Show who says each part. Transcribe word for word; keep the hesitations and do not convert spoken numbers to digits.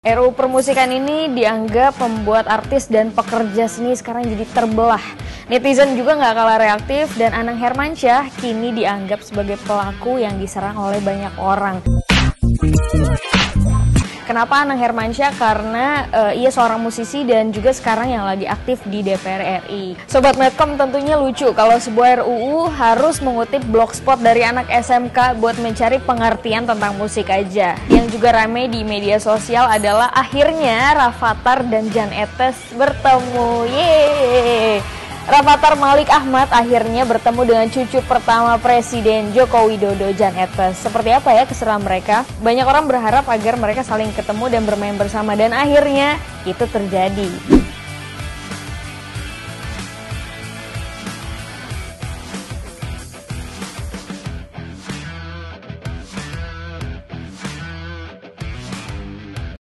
Speaker 1: R U U permusikan ini dianggap membuat artis dan pekerja seni sekarang jadi terbelah. Netizen juga nggak kalah reaktif dan Anang Hermansyah kini dianggap sebagai pelaku yang diserang oleh banyak orang. Kenapa Anang Hermansyah? Karena uh, ia seorang musisi dan juga sekarang yang lagi aktif di D P R R I. Sobat Medcom tentunya lucu kalau sebuah R U U harus mengutip blogspot dari anak S M K buat mencari pengertian tentang musik aja. Yang juga rame di media sosial adalah akhirnya Rafattar dan Jan Etes bertemu. Yeay! Rafattar Malik Ahmad akhirnya bertemu dengan cucu pertama Presiden Joko Widodo, Jan Etes. Seperti apa ya keseruan mereka? Banyak orang berharap agar mereka saling ketemu dan bermain bersama dan akhirnya itu terjadi.